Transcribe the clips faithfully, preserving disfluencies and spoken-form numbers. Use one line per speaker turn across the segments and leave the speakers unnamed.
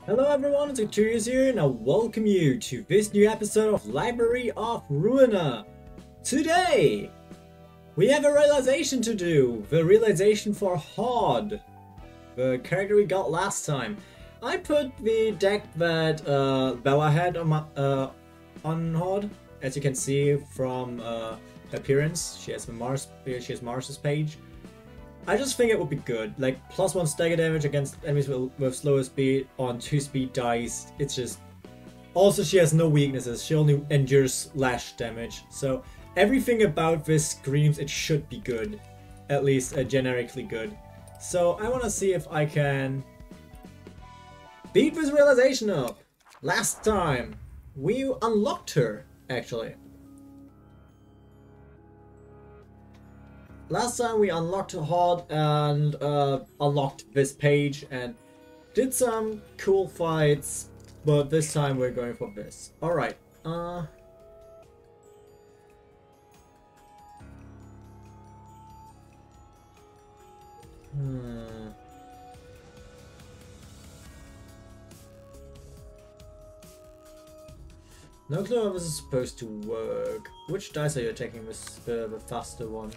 Hello everyone, it's Arcturus here and I welcome you to this new episode of Library of Ruina. Today, we have a realization to do. The realization for Hod, the character we got last time. I put the deck that uh, Bella had on, my, uh, on Hod. As you can see from uh, appearance, she has the Mars. She has Mars's page. I just think it would be good, like plus one stagger damage against enemies with, with slower speed on two speed dice. It's just... Also she has no weaknesses, she only endures slash damage. So everything about this screams it should be good. At least uh, generically good. So I want to see if I can beat this realization up. Last time we unlocked her, actually. Last time we unlocked Hod and uh, unlocked this page and did some cool fights, but this time we're going for this. Alright, uh... Hmm... No clue how this is supposed to work. Which dice are you taking this uh, the faster one?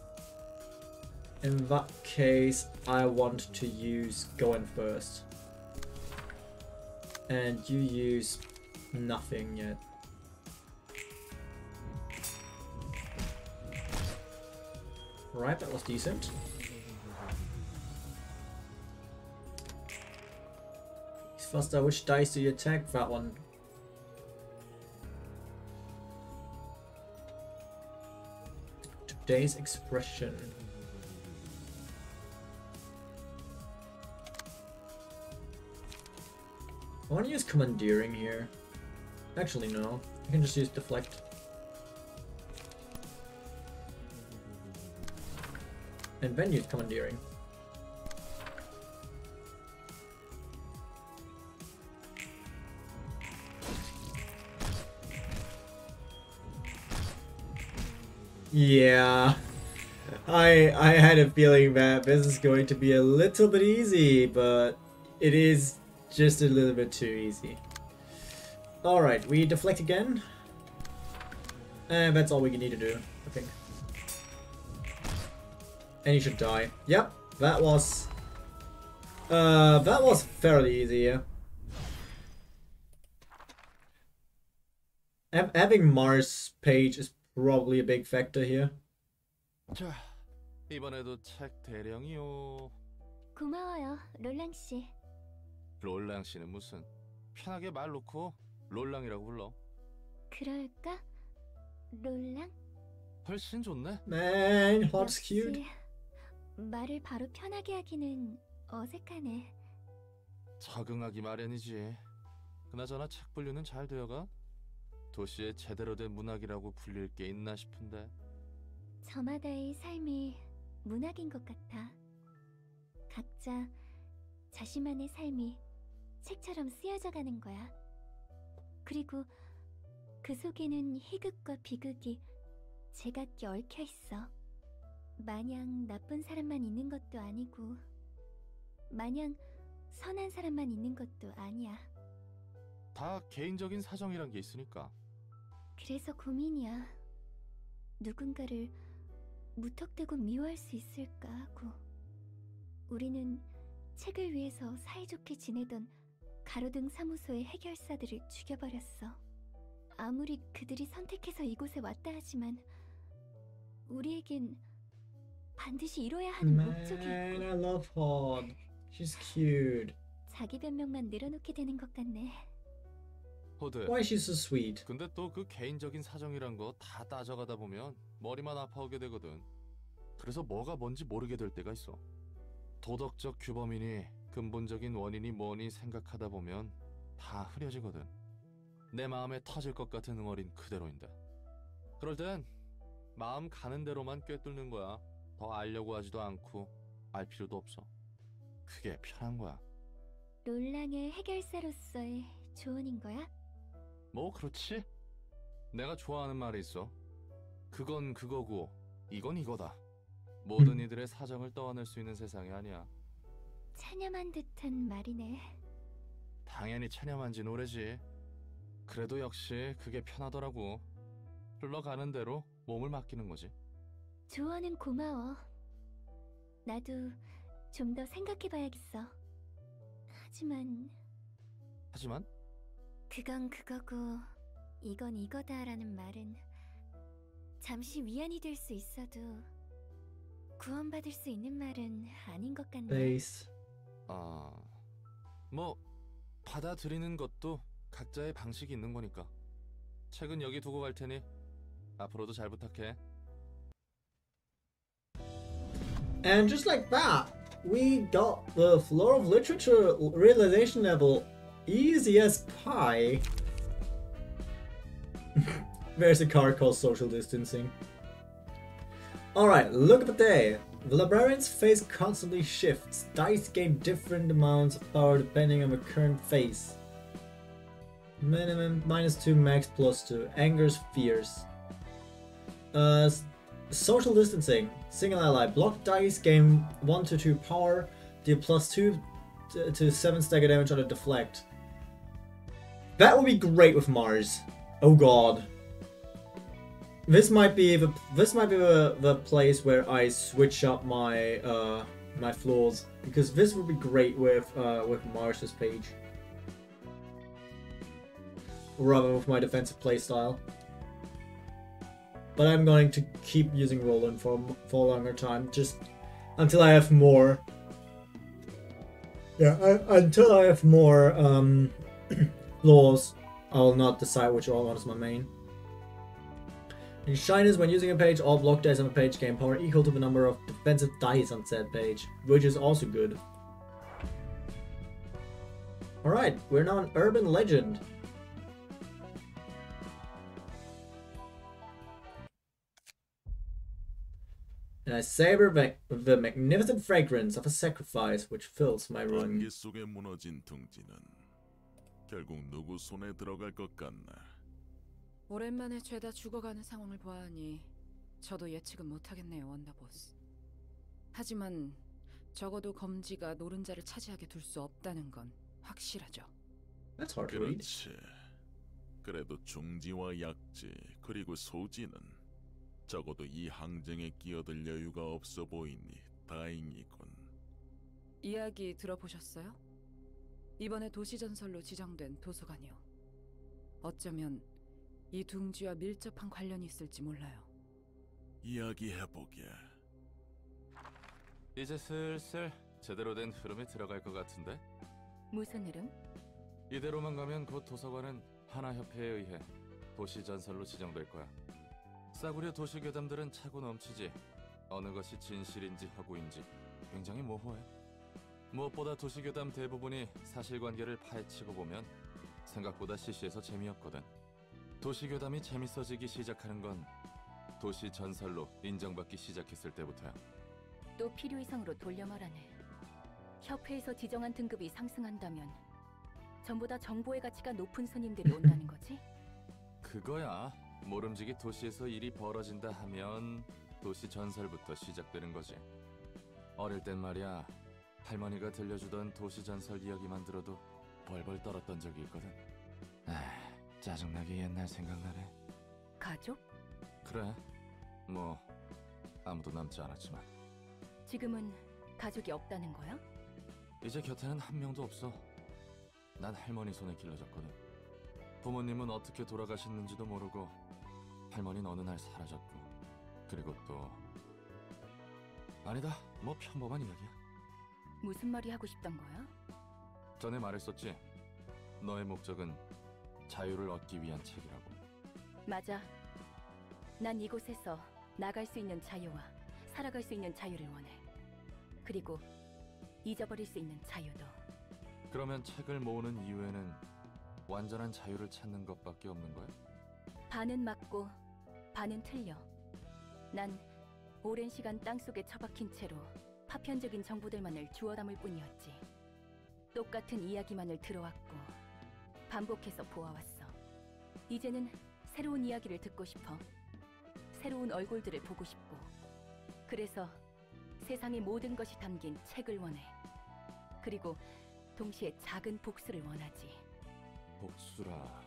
In that case, I want to use going first. And you use nothing yet. Right, that was decent. Faster, which dice do you attack? That one. Today's expression. I want to use Commandeering here. Actually, no. I can just use Deflect. And then use Commandeering. Yeah. I I had a feeling that this is going to be a little bit easy, but it is just a little bit too easy. Alright, we deflect again. And that's all we need to do, I think. And you should die. Yep, that was... Uh, that was fairly easy, yeah. Ha having Mars page is probably a big factor here.
자, 이번에도 책 대령이요.
고마워요, 롤랑 씨.
롤랑 씨는 무슨? 편하게 말 놓고 롤랑이라고 불러.
그럴까? 롤랑?
훨씬 좋네.
Man, Hod's
역시
cute.
말을 바로 편하게 하기는 어색하네.
적응하기 마련이지. 그나저나 책 분류는 잘 되어가? 도시에 제대로 된 문학이라고 불릴 게 있나 싶은데.
저마다의 삶이 문학인 것 같아. 각자 자신만의 삶이 책처럼 쓰여져 가는 거야. 그리고 그 속에는 희극과 비극이 제각기 얽혀 있어. 마냥 나쁜 사람만 있는 것도 아니고 마냥 선한 사람만 있는 것도 아니야.
다 개인적인 사정이란 게 있으니까.
그래서 고민이야. 누군가를 무턱대고 미워할 수 있을까 하고. 우리는 책을 위해서 사이좋게 지내던 가로등 사무소의 해결사들을 죽여버렸어. 아무리 그들이 선택해서 이곳에 왔다 하지만 우리에겐 반드시 이뤄야 하는 목적이
Man,
있고.
I love Hod. She's cute.
자기 변명만 늘어놓게 되는 것 같네.
호드.
Why is she so sweet?
근데 또 그 개인적인 사정이란 거 다 따져가다 보면 머리만 아파오게 되거든. 그래서 뭐가 뭔지 모르게 될 때가 있어. 도덕적 규범이니 근본적인 원인이 뭐니 생각하다 보면 다 흐려지거든. 내 마음에 터질 것 같은 응어린 그대로인데. 그럴 땐 마음 가는 대로만 꿰뚫는 거야. 더 알려고 하지도 않고 알 필요도 없어. 그게 편한 거야.
롤랑의 해결사로서의 조언인 거야?
뭐 그렇지? 내가 좋아하는 말이 있어. 그건 그거고 이건 이거다. 모든 이들의 사정을 떠안을 수 있는 세상이 아니야.
찬ям한 듯한 말이네.
당연히 체념한 지 오래지. 그래도 역시 그게 편하더라고. 흘러가는 대로 몸을 맡기는 거지.
조언은 고마워. 나도 좀 더 생각해봐야겠어. 하지만
하지만
그건 그거고 이건 이거다라는 말은 잠시 위안이 될 수 있어도 구원받을 수 있는 말은 아닌 것 같네.
Base.
아, 뭐 받아들이는 것도 각자의 방식이 있는 거니까. 책은 여기 두고 갈 테니 앞으로도 잘 부탁해.
And just like that, we got the Floor of Literature realization level easy as pie. There's a card called Social Distancing. Alright, look at the day. The librarian's face constantly shifts. Dice gain different amounts of power depending on the current phase. Minimum minus two, max plus two. Angers, fears. Uh, social distancing. Single ally. Block dice gain one to two power. Deal plus two to, to seven stagger damage on a deflect. That would be great with Mars. Oh god. This might be the this might be the, the place where I switch up my uh my floors, because this would be great with uh with Mars's page. Rather with my defensive playstyle. But I'm going to keep using Roland for for a longer time, just until I have more. Yeah, I, until I have more um laws, I will not decide which one is my main. In Shiners, when using a page, all block dice on a page gain power equal to the number of defensive dice on said page, which is also good. Alright, we're now an urban legend. And I savor the, the magnificent fragrance of a sacrifice which fills my room.
안개 속에 무너진 둥지는 결국 누구 손에 들어갈 것 같나?
오랜만에 죄다 죽어가는 상황을 보아하니 저도 예측은 못하겠네요, 원더보스. 하지만 적어도 검지가 노른자를 차지하게 둘 수 없다는 건 확실하죠.
That's hard to read.
그렇지. 그래도 중지와 약지 그리고 소지는 적어도 이 항쟁에 끼어들 여유가 없어 보이니 다행이군.
이야기 들어보셨어요? 이번에 도시전설로 지정된 도서관이요. 어쩌면 이 둥지와 밀접한 관련이 있을지 몰라요.
이야기해보게.
이제 슬슬 제대로 된 흐름에 들어갈 것 같은데?
무슨 흐름?
이대로만 가면 곧 도서관은 하나협회에 의해 도시전설로 지정될 거야. 싸구려 도시괴담들은 차고 넘치지. 어느 것이 진실인지 허구인지 굉장히 모호해. 무엇보다 도시괴담 대부분이 사실관계를 파헤치고 보면 생각보다 시시해서 재미없거든. 도시괴담이 재밌어지기 시작하는 건 도시전설로 인정받기 시작했을 때부터야.
또 필요 이상으로 돌려 말하네. 협회에서 지정한 등급이 상승한다면 전부 다 정보의 가치가 높은 손님들이 온다는 거지?
그거야. 모름지기 도시에서 일이 벌어진다 하면 도시전설부터 시작되는 거지. 어릴 땐 말이야, 할머니가 들려주던 도시전설 이야기만 들어도 벌벌 떨었던 적이 있거든. 아, 짜증나게 옛날 생각나네.
가족?
그래, 뭐 아무도 남지 않았지만.
지금은 가족이 없다는 거야?
이제 곁에는 한 명도 없어. 난 할머니 손에 길러졌거든. 부모님은 어떻게 돌아가셨는지도 모르고 할머니는 어느 날 사라졌고, 그리고 또 아니다, 뭐 평범한 이야기야.
무슨 말이 하고 싶단 거야?
전에 말했었지. 너의 목적은 자유를 얻기 위한 책이라고.
맞아. 난 이곳에서 나갈 수 있는 자유와 살아갈 수 있는 자유를 원해. 그리고 잊어버릴 수 있는 자유도.
그러면 책을 모으는 이유에는 완전한 자유를 찾는 것밖에 없는 거야?
반은 맞고 반은 틀려. 난 오랜 시간 땅속에 처박힌 채로 파편적인 정보들만을 주워 담을 뿐이었지. 똑같은 이야기만을 들어왔고 반복해서 보아왔어. 이제는 새로운 이야기를 듣고 싶어. 새로운 얼굴들을 보고 싶고. 그래서 세상의 모든 것이 담긴 책을 원해. 그리고 동시에 작은 복수를 원하지.
복수라.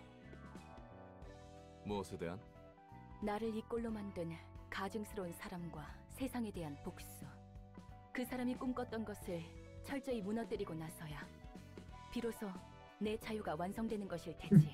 무엇에 대한?
나를 이 꼴로 만든 가증스러운 사람과 세상에 대한 복수. 그 사람이 꿈꿨던 것을 철저히 무너뜨리고 나서야 비로소 내 자유가 완성되는 것일 테지.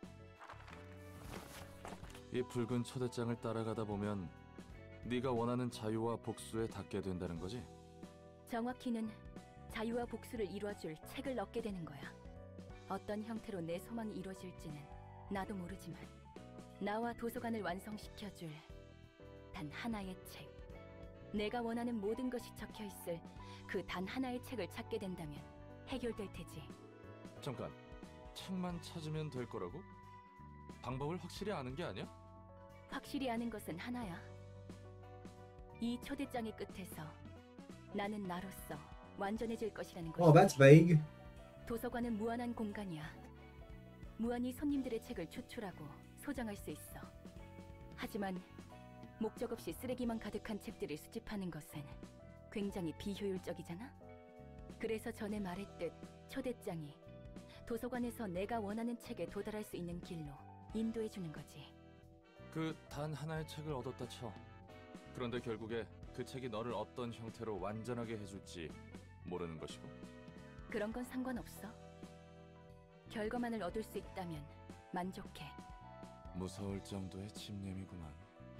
이 붉은 초대장을 따라가다 보면 네가 원하는 자유와 복수에 닿게 된다는 거지?
정확히는 자유와 복수를 이루어줄 책을 얻게 되는 거야. 어떤 형태로 내 소망이 이루어질지는 나도 모르지만 나와 도서관을 완성시켜줄 단 하나의 책. 내가 원하는 모든 것이 적혀있을 그 단 하나의 책을 찾게 된다면 해결될 테지.
잠깐, 책만 찾으면 될 거라고? 방법을 확실히 아는 게 아니야?
확실히 아는 것은 하나야. 이 초대장의 끝에서 나는 나로서 완전해질 것이라는 것이지.
Oh, that's vague.
도서관은 무한한 공간이야. 무한히 손님들의 책을 추출하고 소장할 수 있어. 하지만 목적 없이 쓰레기만 가득한 책들을 수집하는 것은 굉장히 비효율적이잖아? 그래서 전에 말했듯 초대장이 도서관에서 내가 원하는 책에 도달할 수 있는 길로 인도해주는 거지.
그 단 하나의 책을 얻었다 쳐. 그런데 결국에 그 책이 너를 어떤 형태로 완전하게 해줄지 모르는 것이고.
그런 건 상관없어. 결과만을 얻을 수 있다면 만족해.
무서울 정도의 집념이구만.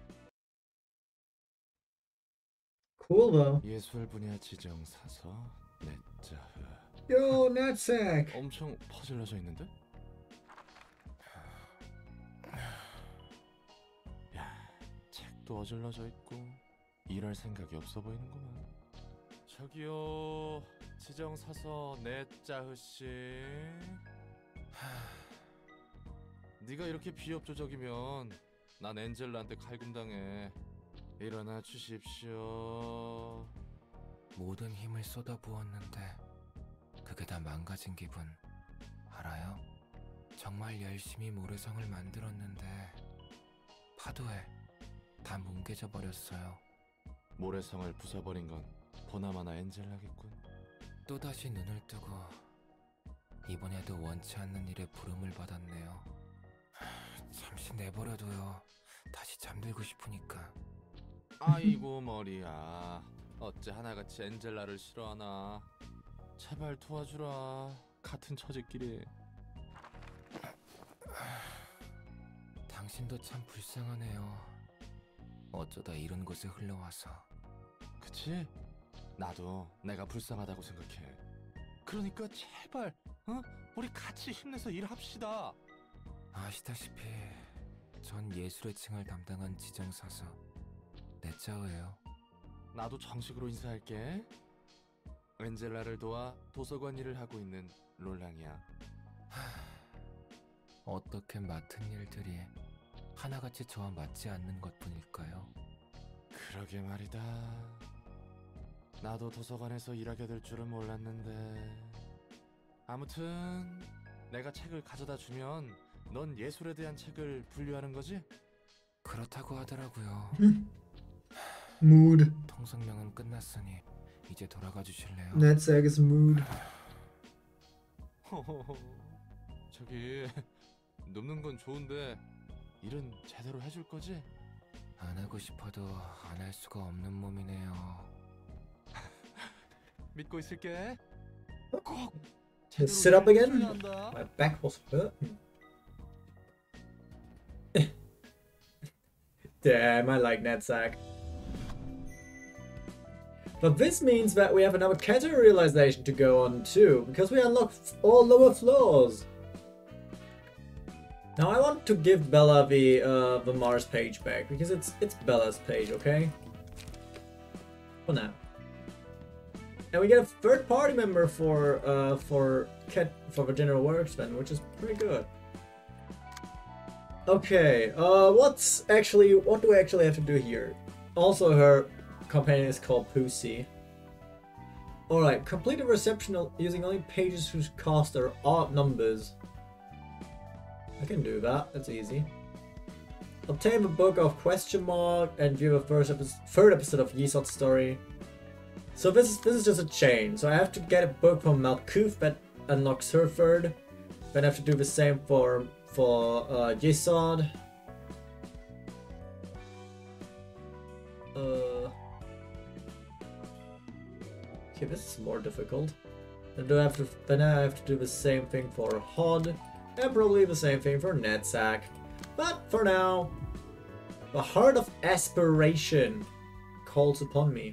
Cool though.
예술 분야 지정 사서 넷자흐.
Yo, knapsack.
엄청 퍼질러져 있는데? 야, 책도 어질러져 있고 일할 생각이 없어 보이는구만. 저기요, 지정 사서 넷자흐 씨. 네가 이렇게 비협조적이면 난 엔젤라한테 칼군당해. 일어나 주십시오.
모든 힘을 쏟아부었는데 그게 다 망가진 기분 알아요? 정말 열심히 모래성을 만들었는데 파도에 다 뭉개져 버렸어요.
모래성을 부숴버린 건 보나마나 엔젤라겠군.
또다시 눈을 뜨고 이번에도 원치 않는 일에 부름을 받았네요. 잠시 내버려둬요. 다시 잠들고 싶으니까.
아이고 머리야, 어째 하나같이 엔젤라를 싫어하나. 제발 도와주라, 같은 처지끼리.
당신도 참 불쌍하네요. 어쩌다 이런 곳에 흘러와서.
그치? 나도 내가 불쌍하다고 생각해. 그러니까 제발 어? 우리 같이 힘내서 일합시다.
아시다시피 전 예술의 층을 담당한 지정사서 넷자흐예요.
나도 정식으로 인사할게. 엔젤라를 도와 도서관 일을 하고 있는 롤랑이야.
하... 어떻게 맡은 일들이 하나같이 저와 맞지 않는 것뿐일까요?
그러게 말이다. 나도 도서관에서 일하게 될 줄은 몰랐는데. 아무튼 내가 책을 가져다 주면 넌 예술에 대한 책을 분류하는 거지?
그렇다고 하더라고요.
Mood.
통성명은 끝났으니 이제 돌아가 주실래요?
Knapsack is mood.
저기 눕는 건 좋은데 일은 제대로 해줄 거지?
안 하고 싶어도 안 할 수가 없는 몸이네요.
믿고 있을게. 꼭
Let's sit up again.
해줘야 한다.
My back was hurting. Damn, I like knapsack. But this means that we have another category realization to go on too, because we unlocked all lower floors. Now I want to give Bella the uh, the Mars page back because it's it's Bella's page, okay? For now. And we get a third party member for uh for Cat for the General Worksman, which is pretty good. Okay, uh what's actually what do we actually have to do here? Also her companion is called Pussy. Alright, complete a reception using only pages whose cost are odd numbers. I can do that, that's easy. Obtain the book of question mark and view the first epi third episode of Yesod's story. So this is this is just a chain. So I have to get a book from Malkuth that unlock Surford. Then I have to do the same for for uh, Jesod. Uh, okay, this is more difficult. Then do I have to then I have to do the same thing for H O D, and probably the same thing for Netsack. But for now, the Heart of Aspiration calls upon me.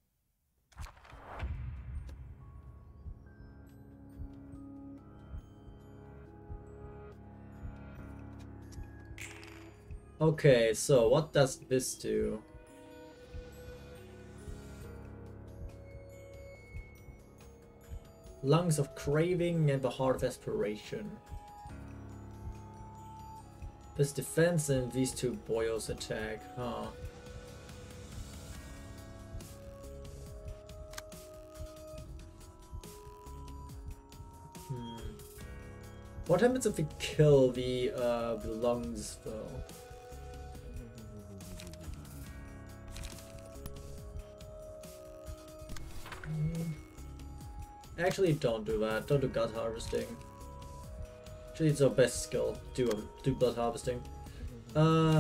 Okay, so what does this do? Lungs of Craving and the Heart of Aspiration. This defense and these two boils attack, huh? Hmm. What happens if we kill the uh, the lungs though? Actually, don't do that. Don't do gut harvesting. Actually, it's our best skill. Do um, do blood harvesting. Uh.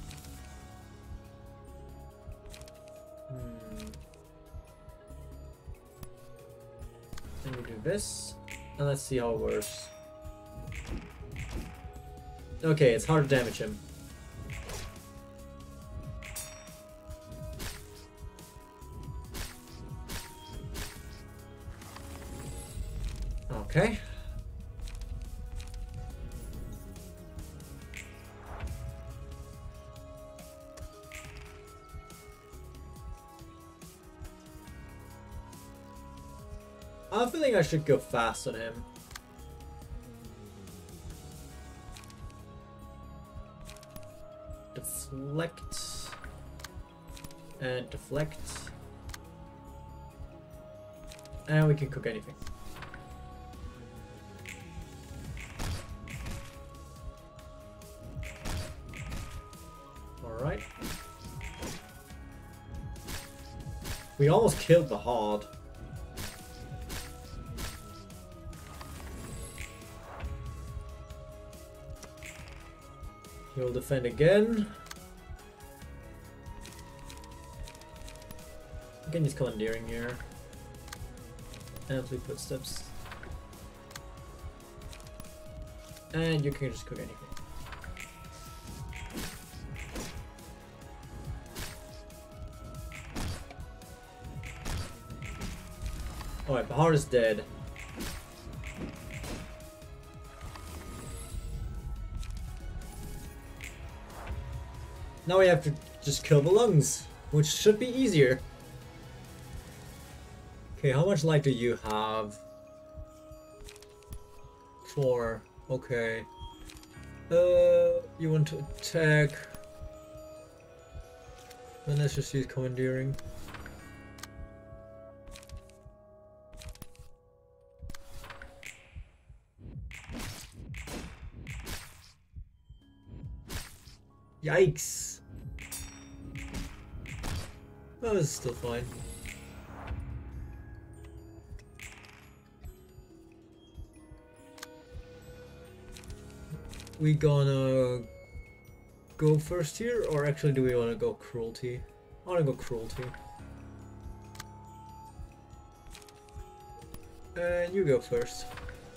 Hmm. Then you do this, and let's see how it works. Okay, it's hard to damage him. Okay. I'm feeling I should go fast on him. Deflect. And deflect. And we can cook anything. Alright. We almost killed the Horde. He'll defend again. Again, he's commandeering here. Empty footsteps. And you can just cook anything. Alright, Bahar is dead. Now we have to just kill the lungs, which should be easier. Okay, how much life do you have? Four. Okay. Uh, you want to attack? Then let's just use commandeering. Yikes! That was still fine. We gonna go first here, or actually do we want to go cruelty? I want to go cruelty. And you go first.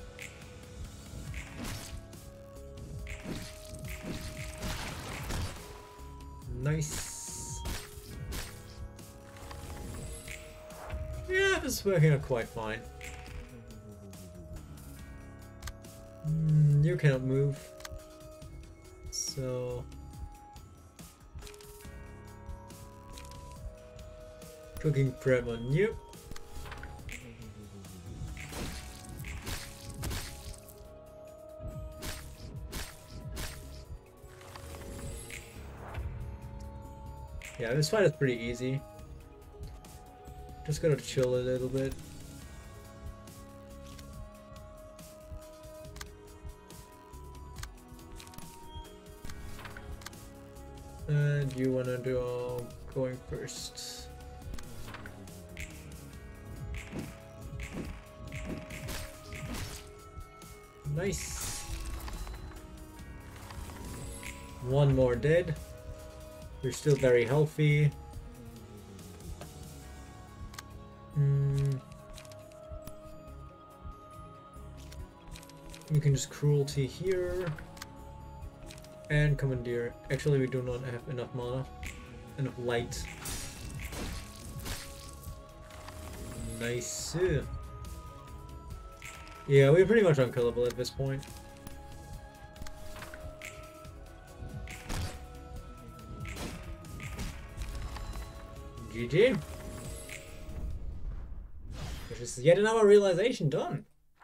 Nice. Yeah, this is working out quite fine. Mm, you cannot move. So... cooking prep on you. Yeah, this fight is pretty easy. Just gotta chill a little bit. And you wanna do uh, going first. Nice. One more dead. We're still very healthy. Mm. You can just cruelty here. And commandeer. Actually, we do not have enough mana. Enough light. Nice. Yeah, we're pretty much unkillable at this point. G G. Which is yet another realization done.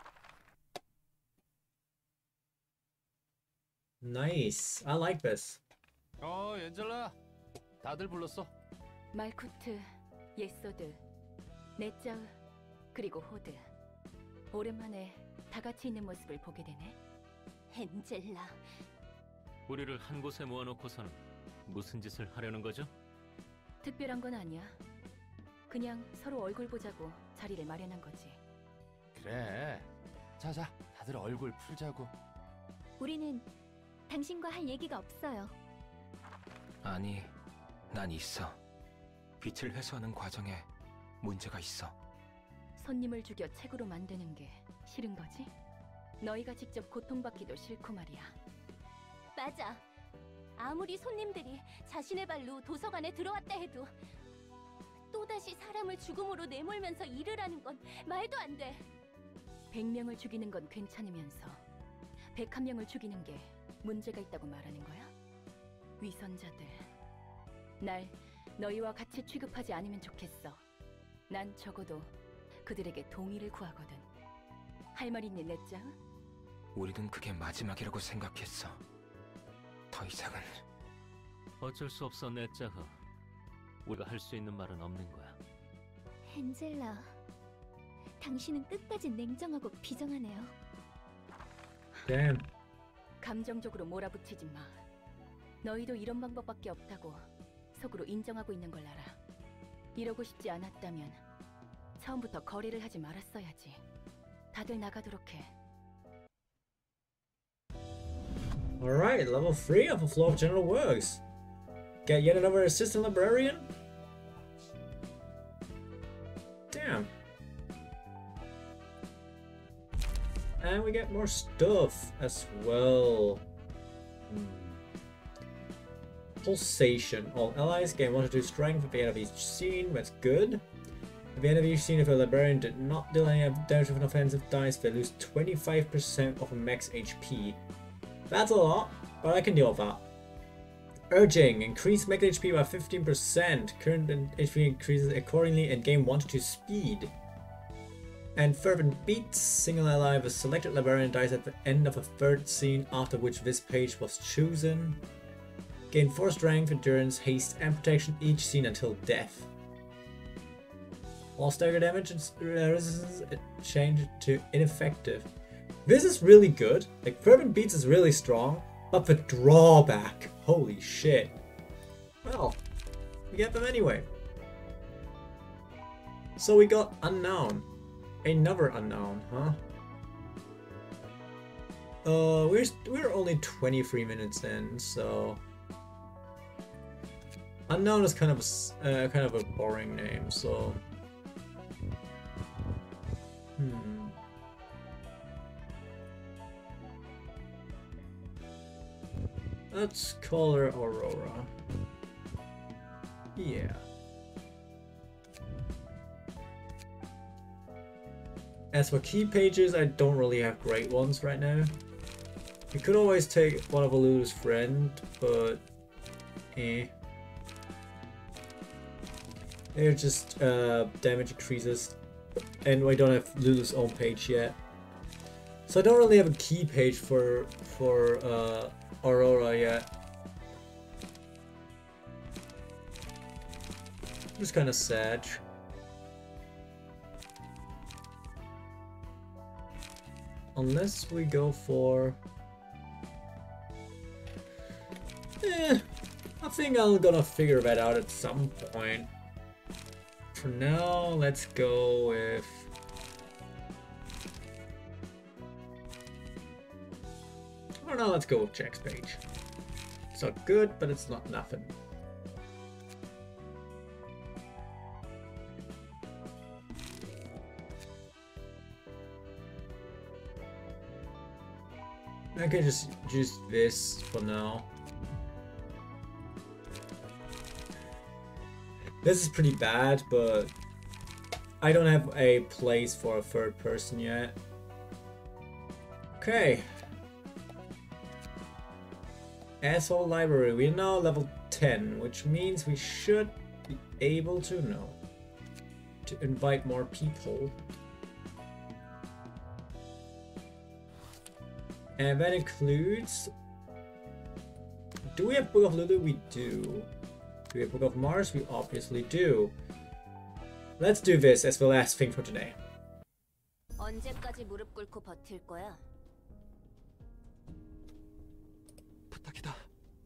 Nice. I like this.
어, 엔젤라. 다들 불렀어.
말쿠트, 예소드, 네짜우, 그리고 호드. 오랜만에 다 같이 있는 모습을 보게 되네. 엔젤라.
우리를 한 곳에 모아놓고서는 무슨 짓을 하려는 거죠?
특별한 건 아니야. 그냥 서로 얼굴 보자고 자리를 마련한 거지.
그래. 자자, 다들 얼굴 풀자고.
우리는 당신과 할 얘기가 없어요.
아니, 난 있어. 빛을 회수하는 과정에 문제가 있어.
손님을 죽여 책으로 만드는 게 싫은 거지? 너희가 직접 고통받기도 싫고 말이야.
맞아. 아무리 손님들이 자신의 발로 도서관에 들어왔다 해도 또다시 사람을 죽음으로 내몰면서 일을 하는 건 말도 안 돼.
백 명을 죽이는 건 괜찮으면서 백한 명을 죽이는 게 문제가 있다고 말하는 거야? 위선자들. 날 너희와 같이 취급하지 않으면 좋겠어. 난 적어도 그들에게 동의를 구하거든. 할 말 있니, 넷짱?
우리는 그게 마지막이라고 생각했어. 더 이상은...
어쩔 수 없어, 넷자흐. 우리가 할 수 있는 말은 없는 거야.
엔젤라, 당신은 끝까지 냉정하고 비정하네요.
Damn.
감정적으로 몰아붙이지 마. 너희도 이런 방법밖에 없다고 속으로 인정하고 있는 걸 알아. 이러고 싶지 않았다면 처음부터 거래를 하지 말았어야지. 다들 나가도록 해.
Alright, level three of the Flow of General Works. Get yet another assistant librarian? Damn. And we get more stuff as well. Hmm. Pulsation. All allies gain one to two strength at the end of each scene. That's good. At the end of each scene, if a librarian did not deal any damage with an offensive dice, they lose twenty-five percent of max H P. That's a lot, but I can deal with that. Urging. Increase max H P by fifteen percent. Current H P increases accordingly and gain one to two speed. And Fervent Beats. Single ally with selected librarian dice at the end of a third scene after which this page was chosen. Gain four strength, endurance, haste, and protection each scene until death. All stagger damage and resistance change to ineffective. This is really good. Like, Fervent Beats is really strong, but the drawback, holy shit. Well, we get them anyway. So we got Unknown. Another Unknown, huh? Uh, we're we're only twenty-three minutes in, so Unknown is kind of a, uh, kind of a boring name, so hmm. Let's call her Aurora. Yeah. As for key pages, I don't really have great ones right now. You could always take one of Lulu's friend, but eh. They're just uh, damage increases, and we don't have Lulu's own page yet. So I don't really have a key page for for uh, Aurora yet. Just kind of sad. Unless we go for... Eh, I think I'm gonna figure that out at some point. For now, let's go with... For now, let's go with Jack's page. It's not good, but it's not nothing. I can just use this for now. This is pretty bad, but I don't have a place for a third person yet. Okay. Asshole library. We're now level ten, which means we should be able to know to invite more people. And that includes... Do we have Book of Lulu? We do. Do we have Book of Mars? We obviously do. Let's do this as the last thing for today.
언제까지 무릎 꿇고 버틸 거야?
부탁이다.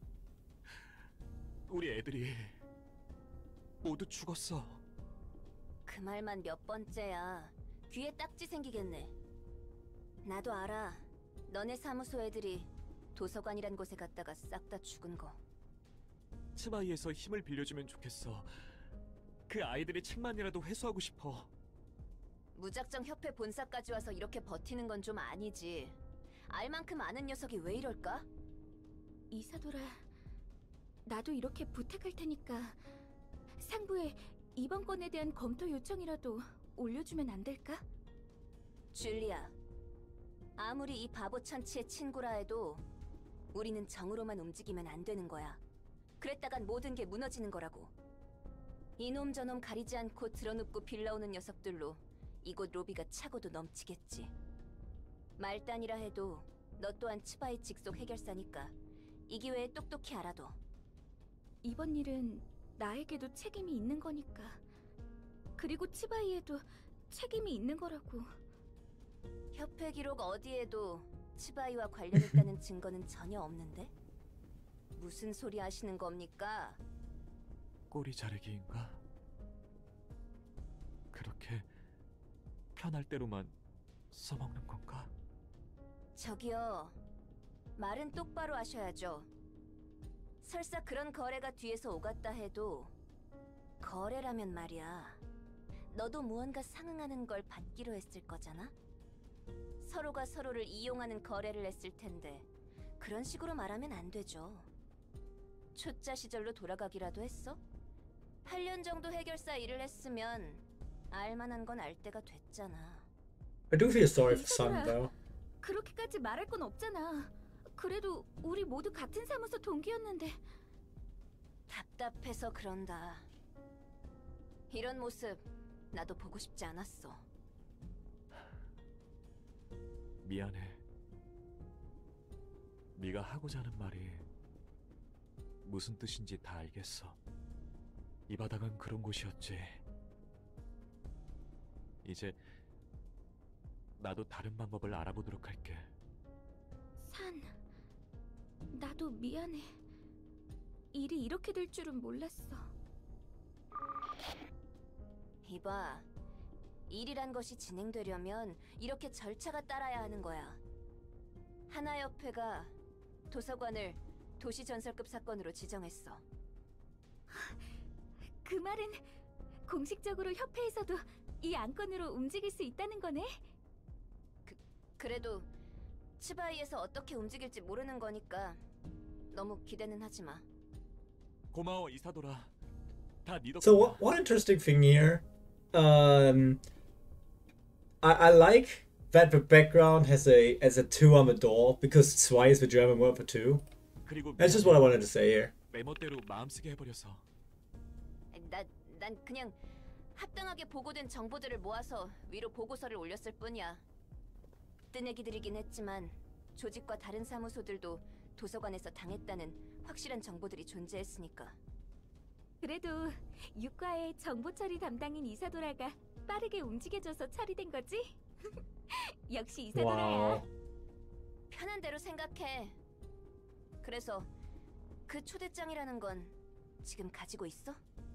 우리 애들이 모두 죽었어.
그 말만 몇 번째야. 귀에 딱지 생기겠네. 나도 알아. 너네 사무소 애들이 도서관이란 곳에 갔다가 싹 다 죽은 거.
치바이에서 힘을 빌려주면 좋겠어. 그 아이들의 책만이라도 회수하고 싶어.
무작정 협회 본사까지 와서 이렇게 버티는 건 좀 아니지. 알 만큼 아는 녀석이 왜 이럴까?
이사돌아, 나도 이렇게 부탁할 테니까 상부에 이번 건에 대한 검토 요청이라도 올려주면 안 될까?
줄리아, 아무리 이 바보 천치의 친구라 해도 우리는 정으로만 움직이면 안 되는 거야. 그랬다간 모든 게 무너지는 거라고. 이놈 저놈 가리지 않고 드러눕고 빌라오는 녀석들로 이곳 로비가 차고도 넘치겠지. 말단이라 해도 너 또한 치바이 직속 해결사니까 이 기회에 똑똑히 알아둬.
이번 일은 나에게도 책임이 있는 거니까. 그리고 치바이에도 책임이 있는 거라고.
협회 기록 어디에도 치바이와 관련 있다는 증거는 전혀 없는데? 무슨 소리 하시는 겁니까?
꼬리 자르기인가? 그렇게 편할 대로만 써먹는 건가?
저기요, 말은 똑바로 하셔야죠. 설사 그런 거래가 뒤에서 오갔다 해도 거래라면 말이야. 너도 무언가 상응하는 걸 받기로 했을 거잖아? 서로가 서로를 이용하는 거래를 했을 텐데 그런 식으로 말하면 안 되죠. 초짜 시절로 돌아가기라도 했어? 팔 년 정도 해결사 일을 했으면 알만한 건 알 때가 됐잖아.
I do feel sorry for Sun
이사돌아,
though.
그렇게까지 말할 건 없잖아. 그래도 우리 모두 같은 사무소 동기였는데.
답답해서 그런다. 이런 모습 나도 보고 싶지 않았어.
미안해. 네가 하고자 하는 말이 무슨 뜻인지 다 알겠어. 이 바닥은 그런 곳이었지. 이제 나도 다른 방법을 알아보도록 할게.
산, 나도 미안해. 일이 이렇게 될 줄은 몰랐어.
이봐, 일이란 것이 진행되려면 이렇게 절차가 따라야 하는 거야. 하나협회가 도서관을 도시전설급 사건으로 지정했어.
그 말은 공식적으로 협회에서도 이 안건으로 움직일 수 있다는 거네?
그, 그래도 치바이에서 어떻게 움직일지 모르는 거니까 너무 기대는 하지 마.
고마워 이사돌아. 다 네 덕분이야.
So what, one interesting thing here, um, I, I like that the background has a as a two on the door because zwei is the German word for two.
그리고
That's just what I wanted to say here.
메모대로 마음쓰게 해버려서.
나, 난 그냥 합당하게 보고된 정보들을 모아서 위로 보고서를 올렸을 뿐이야. 뜨내기들이긴 했지만 조직과 다른 사무소들도 도서관에서 당했다는 확실한 정보들이 존재했으니까.
그래도 육과의 정보 처리 담당인 이사도라가 빠르게 움직여줘서 처리된 거지? 역시 이사도라야.
Wow.
편한 대로 생각해. 그래서 그 초대장이라는 건 지금 가지고 있어?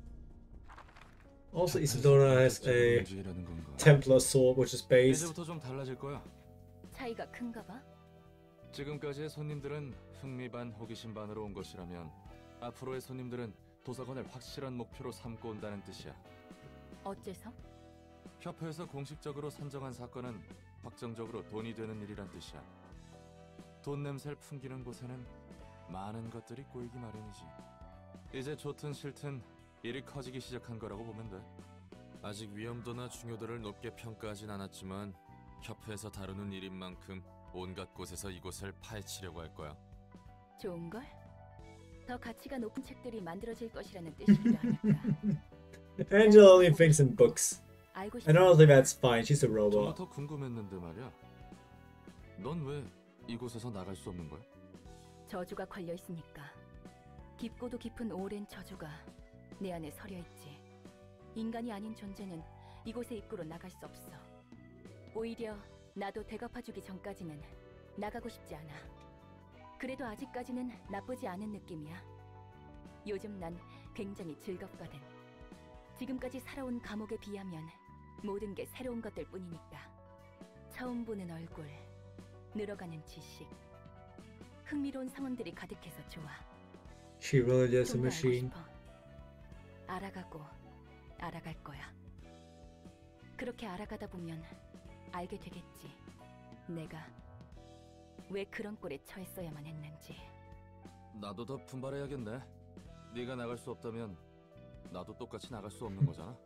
Also, Isadora has a
문제라는 건가?
Templar sword, which is based.
이제부터 좀 달라질 거야.
차이가 큰가 봐.
지금까지의 손님들은 흥미 반 호기심 반으로 온 것이라면 앞으로의 손님들은 도서관을 확실한 목표로 삼고 온다는 뜻이야.
어째서?
협회에서 공식적으로 선정한 사건은 확정적으로 돈이 되는 일이란 뜻이야. 돈 냄새를 풍기는 곳에는 많은 것들이 꼬이기 마련이지. 이제 좋든 싫든 일이 커지기 시작한 거라고 보면 돼. 아직 위험도나 중요도를 높게 평가하진 않았지만 협회에서 다루는 일인 만큼 온갖 곳에서 이곳을 파헤치려고 할 거야.
좋은걸? 더 가치가 높은 책들이 만들어질 것이라는 뜻이기도 하니까.
Angela only thinks in books.
알고
And honestly, that's fine. She's a
정말
robot.
더 궁금했는데 말이야. 넌 왜 이곳에서 나갈 수 없는 거야?
저주가 걸려 있으니까. 깊고도 깊은 오랜 저주가 내 안에 서려 있지. 인간이 아닌 존재는 이곳의 입구로 나갈 수 없어. 오히려 나도 되갚아주기 전까지는 나가고 싶지 않아. 그래도 아직까지는 나쁘지 않은 느낌이야. 요즘 난 굉장히 즐겁거든. 지금까지 살아온 감옥에 비하면 모든 게 새로운 것들 뿐이니까. 처음 보는 얼굴, 늘어가는 지식, 흥미로운 상황들이 가득해서 좋아.
She really is a
좀 더 알고
machine.
싶어. 알아가고 알아갈 거야. 그렇게 알아가다 보면 알게 되겠지. 내가 왜 그런 꼴에 처했어야만 했는지.
나도 더 분발해야겠네. 네가 나갈 수 없다면 나도 똑같이 나갈 수 없는 거잖아.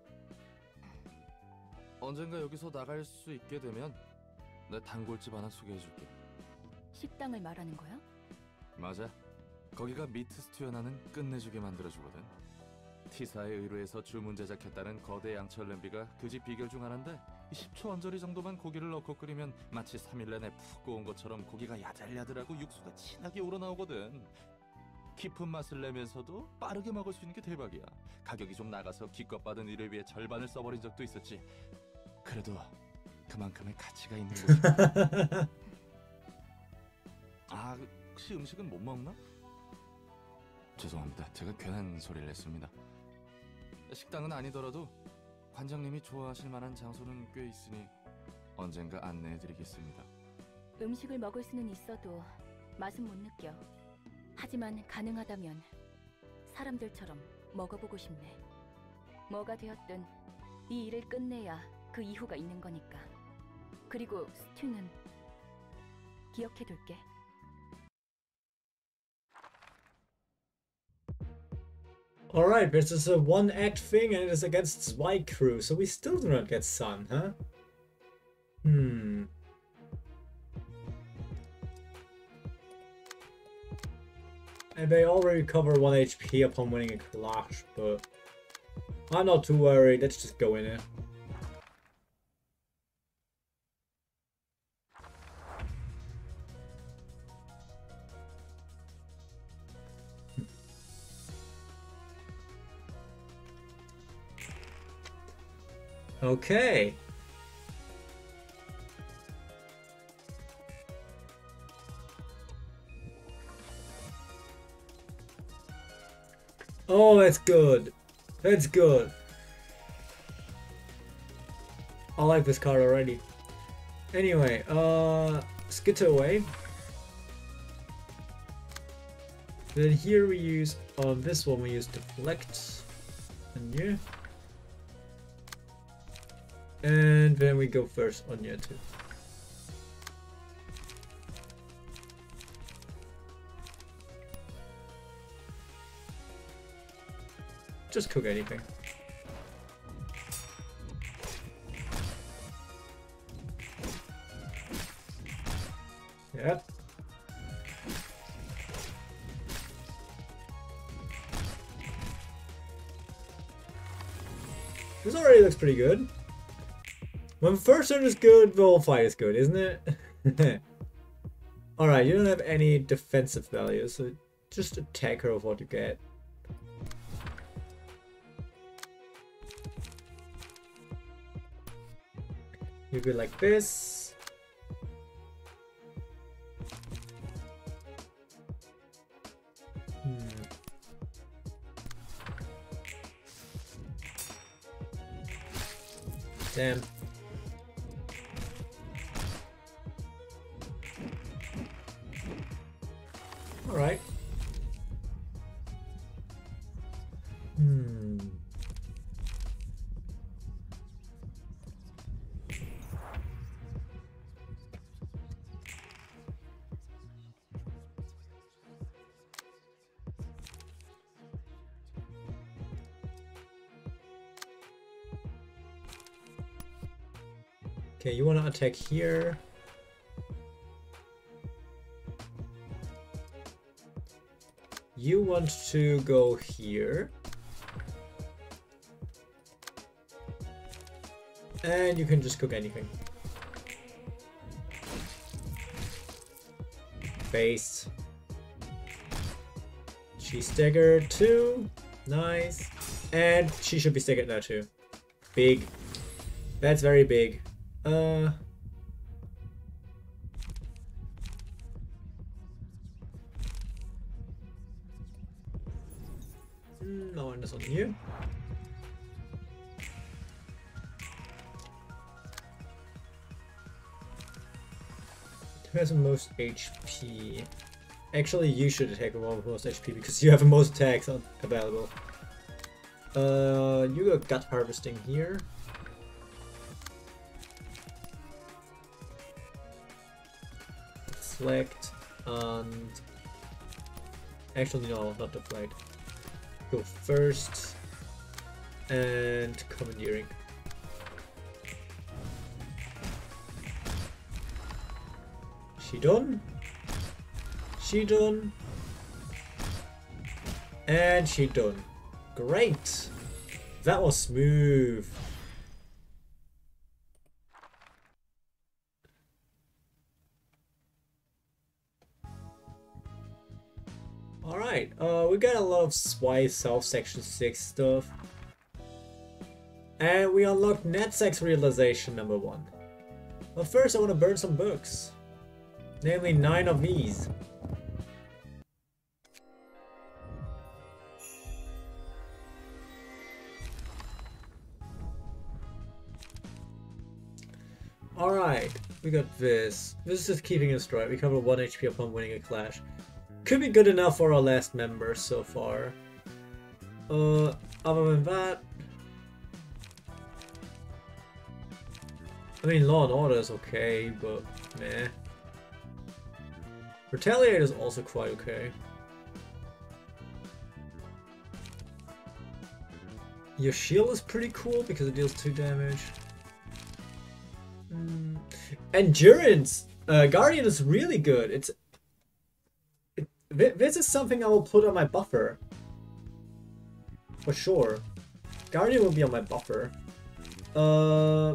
언젠가 여기서 나갈 수 있게 되면 내 단골집 하나 소개해줄게.
식당을 말하는 거야?
맞아. 거기가 미트 스튜 하나는 끝내주게 만들어주거든. 티사에 의뢰해서 주문 제작했다는 거대 양철 냄비가 그 집 비결 중 하나인데 십 초 언저리 정도만 고기를 넣고 끓이면 마치 삼 일 내내 푹 구운 것처럼 고기가 야들야들하고 육수가 진하게 우러나오거든. 깊은 맛을 내면서도 빠르게 먹을 수 있는 게 대박이야. 가격이 좀 나가서 기껏 받은 일을 위해 절반을 써버린 적도 있었지. 그래도 그만큼의 가치가 있는 거지. 아, 혹시 음식은 못 먹나? 죄송합니다. 제가 괜한 소리를 했습니다. 식당은 아니더라도 관장님이 좋아하실 만한 장소는 꽤 있으니 언젠가 안내해드리겠습니다.
음식을 먹을 수는 있어도 맛은 못 느껴. 하지만 가능하다면 사람들처럼 먹어보고 싶네. 뭐가 되었든 이 일을 끝내야 그 이후가 있는 거니까. 그리고 스튜는 기억해둘게.
Alright, this is a one act thing and it is against Zwei crew, so we still do not get Sun, huh? Hmm. And they already recover one H P upon winning a clash, but I'm not too worried, let's just go in it. Okay. Oh, that's good. That's good. I like this card already. Anyway, uh, skitter away. Then here we use, on this one we use deflect. And yeah. And then we go first on Nya too. Just cook anything. Yep. This already looks pretty good. When first turn is good, the whole fight is good, isn't it? Alright, you don't have any defensive value, so just attack her with what you get. You go like this. Hmm. Damn. Alright. Hmm. Okay, you want to attack here. You want to go here. And you can just cook anything. Base. She's staggered too. Nice. And she should be staggered now too. Big. That's very big. Uh... No one is on you. Who has the most H P? Actually, you should attack the one with most H P because you have the most attacks on available. Uh, you got gut harvesting here. Deflect and actually no, not deflect. Go first and commandeering. She done? She done? And she done. Great! That was smooth. Alright, uh, we got a lot of Swipe South Section six stuff. And we unlocked NetSex Realization number one. But first I want to burn some books. Namely nine of these. Alright, we got this. This is keeping us dry. We cover one H P upon winning a clash. Could be good enough for our last member so far. Uh, other than that... I mean, Law and Order is okay, but meh. Retaliate is also quite okay. Your shield is pretty cool because it deals two damage. Mm. Endurance! Uh, Guardian is really good. It's it, This is something I will put on my buffer. For sure. Guardian will be on my buffer. Uh...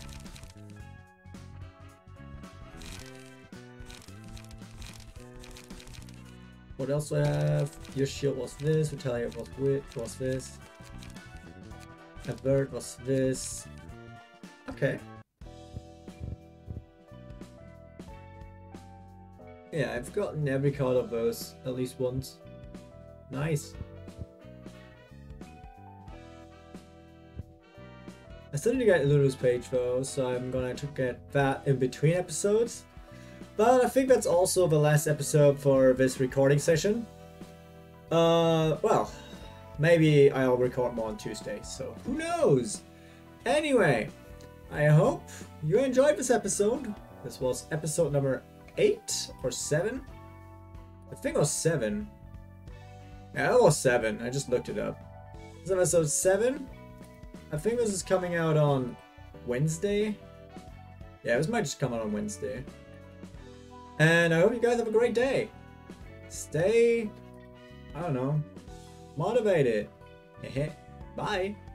What else do I have? Your shield was this, Retaliate was with was this. Avert was this. Okay. Yeah, I've gotten every card of those at least once. Nice. I still need to get Lulu's page though, so I'm gonna get that in between episodes. But I think that's also the last episode for this recording session. Uh, well, maybe I'll record more on Tuesday, so who knows? Anyway, I hope you enjoyed this episode. This was episode number eight or seven? I think it was seven. Yeah, it was seven. I just looked it up. This is episode seven. I think this is coming out on Wednesday. Yeah, this might just come out on Wednesday. And I hope you guys have a great day. Stay, I don't know, motivated. Bye.